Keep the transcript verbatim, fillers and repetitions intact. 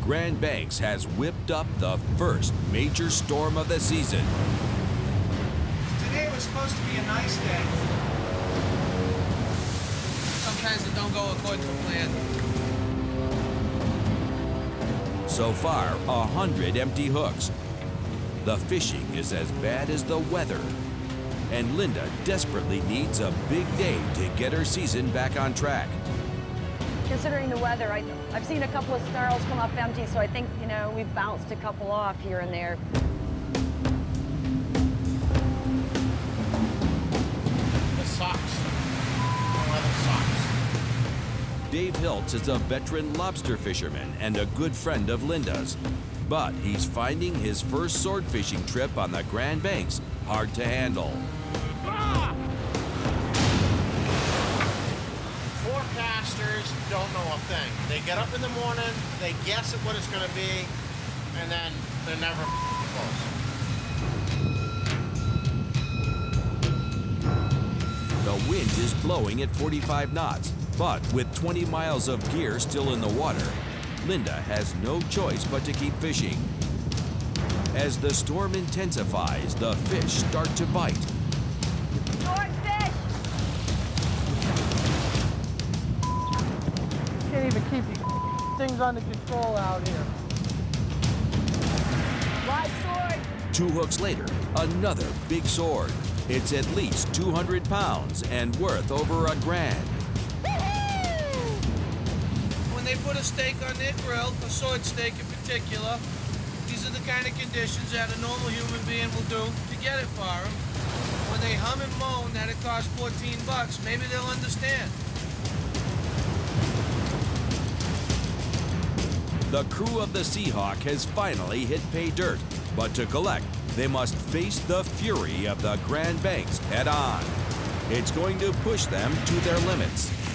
Grand Banks has whipped up the first major storm of the season. Today was supposed to be a nice day. Sometimes it don't go according to plan. So far, a hundred empty hooks. The fishing is as bad as the weather. And Linda desperately needs a big day to get her season back on track. Considering the weather, I, I've seen a couple of snarls come up empty, so I think, you know, we've bounced a couple off here and there. The socks. Weather socks. Dave Hiltz is a veteran lobster fisherman and a good friend of Linda's. But he's finding his first sword fishing trip on the Grand Banks hard to handle. Forecasters don't know a thing. They get up in the morning, they guess at what it's going to be, and then they're never close. The wind is blowing at forty-five knots, but with twenty miles of gear still in the water, Linda has no choice but to keep fishing. As the storm intensifies, the fish start to bite. Swordfish! Can't even keep things under control out here. Live sword! Two hooks later, another big sword. It's at least two hundred pounds and worth over a grand. When they put a steak on their grill, a sword steak in particular, these are the kind of conditions that a normal human being will do to get it for them. When they hum and moan that it costs fourteen bucks, maybe they'll understand. The crew of the Seahawk has finally hit pay dirt, but to collect, they must face the fury of the Grand Banks head on. It's going to push them to their limits.